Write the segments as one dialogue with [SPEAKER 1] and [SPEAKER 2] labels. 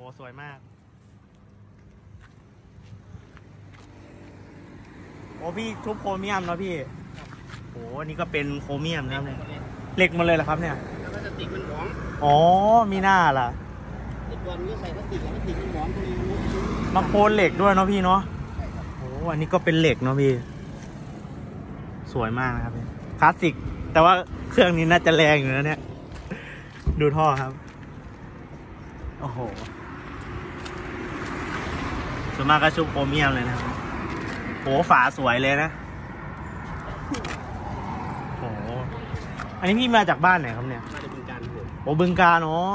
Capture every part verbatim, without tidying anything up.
[SPEAKER 1] สวยมากโอ้พี่ทุบโครเมียมแล้วพี่โอ้อันนี้ก็เป็นโครเมียมนะครับเนี่ยเหล็กมาเลยเหรอครับเนี่ย
[SPEAKER 2] แล้วพลาสติกมันหวง
[SPEAKER 1] อ๋อมีหน้าล่ะ
[SPEAKER 2] ไอ้ตัวนี้ใส่พลาสติกแล้วพลาสติกมันหวงตัวนี้
[SPEAKER 1] มาโคนเหล็กด้วยเนาะพี่เนาะโอ้อันนี้ก็เป็นเหล็กเนาะพี่สวยมากนะครับคลาสสิกแต่ว่าเครื่องนี้น่าจะแรงอยู่นะเนี่ยดูท่อครับโอ้โหส่วนมากก็ชุบโครเมียมเลยนะครับโหฝาสวยเลยนะโหอันนี้พี่มาจากบ้านไหนครับเนี่ย
[SPEAKER 2] มาจากบึงกาฬ
[SPEAKER 1] โอ้บึงกาฬเนาะ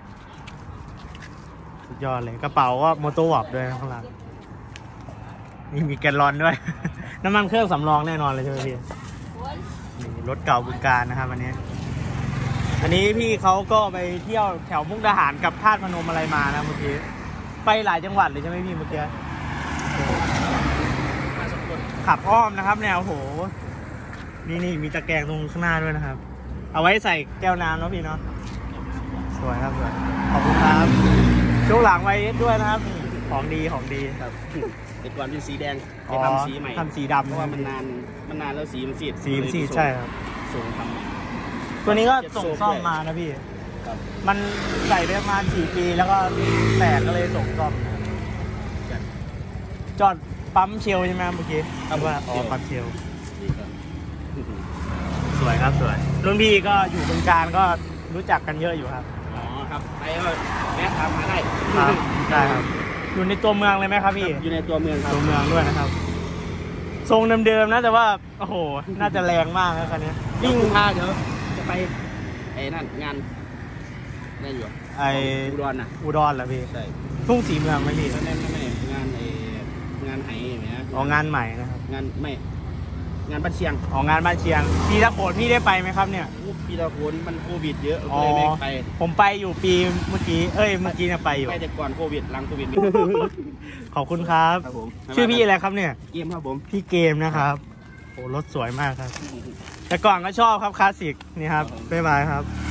[SPEAKER 1] สุดยอดเลยกระเป๋าก็มอเตอร์วอร์ปด้วยข้างหลังนี่มีแกลลอนด้วย น้ำมันเครื่องสำรองแน่นอนเลยใช่ไหมพี่นี่รถเก่าบึงกาฬนะครับอันนี้อันนี้พี่เขาก็ไปเที่ยวแถวมุกดาหารกับธาตุพนมอะไรมานะเมื่อกี้ไปหลายจังหวัดเลยใช่ไหมพี่เมื่อกี้ขับอ้อมนะครับแนวโหนี่นี่มีตะแกรงตรงข้างหน้าด้วยนะครับเอาไว้ใส่แก้วน้ำเนาะพี่เนาะสวยครับสวยขอบคุณครับช่วงหลังไว้ด้วยนะครับของดีของดีครับ
[SPEAKER 2] แต่ก่อนเป็นสีแดงไปทำสีใหม่
[SPEAKER 1] ทำสีดำ
[SPEAKER 2] เพราะว่ามันนานมันนานแล้วสีมันซีด
[SPEAKER 1] สีมันซีดใช่ครับ
[SPEAKER 2] ส่งทำ
[SPEAKER 1] ตัวนี้ก็ส่งซ่อมมานะพี่มันใส่ได้ประมาณสี่ปีแล้วก็แตกก็เลยส่งซ่อมจอดปั๊มเชลใช่ไหมเมื่อกี้ครับว่าอ๋อปั๊มเชลสวยครับสวยรุ่นพี่ก็อยู่บึงกาฬก็รู้จักกันเยอะอยู่ครับ
[SPEAKER 2] อ๋อครับไปก็แวะทำมาได้
[SPEAKER 1] ครับได้ครับอยู่ในตัวเมืองเลยไหมครับพี่
[SPEAKER 2] อยู่ในตัวเมืองครับ
[SPEAKER 1] ตัวเมืองด้วยนะครับทรงเดิมๆนะแต่ว่าโอ้โหน่าจะแรงมากนะคันนี้
[SPEAKER 2] ยิ่งพาเดี๋ยวจะไปไอ้นั่นงานนั่นอยู่
[SPEAKER 1] ไอ
[SPEAKER 2] อุดรน่ะ
[SPEAKER 1] อุดรเหรอพี่
[SPEAKER 2] ใช่
[SPEAKER 1] ทุ่งสีเมืองไหมพี่
[SPEAKER 2] ไม่ไม่ไม่งานไองานไหอย่างเงี้ย
[SPEAKER 1] อ๋องานใหม่นะครับ
[SPEAKER 2] งานไม่งานบ้านเชียง
[SPEAKER 1] อ๋องานบ้านเชียงปีตะโขนพี่ได้ไปไหมครับเนี่ย
[SPEAKER 2] ปีตะโขนมันโควิดเยอะเลยไม่ไป
[SPEAKER 1] ผมไปอยู่ปีเมื่อกี้เอ้ยเมื่อกี้เนี่ยไปอยู่
[SPEAKER 2] ไปแต่ก่อนโควิดหลังโควิด
[SPEAKER 1] ขอบคุณครับชื่อพี่อะไรครับเนี่ย
[SPEAKER 2] เกมครับผม
[SPEAKER 1] พี่เกมนะครับโอ้รถสวยมากครับแต่ก่อนก็ชอบครับคลาสสิกนี่ครับบ๊ายบายครับ